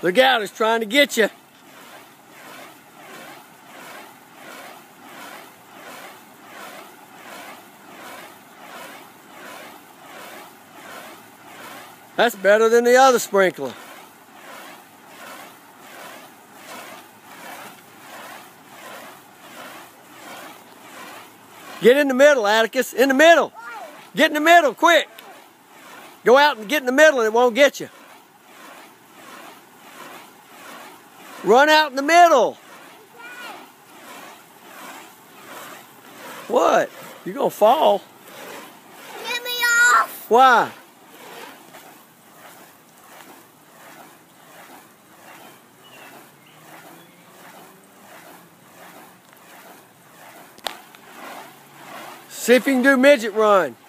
Look out, it's trying to get you. That's better than the other sprinkler. Get in the middle, Atticus. In the middle. Get in the middle, quick. Go out and get in the middle and it won't get you. Run out in the middle. What? You're going to fall. Get me off. Why? See if you can do midget run.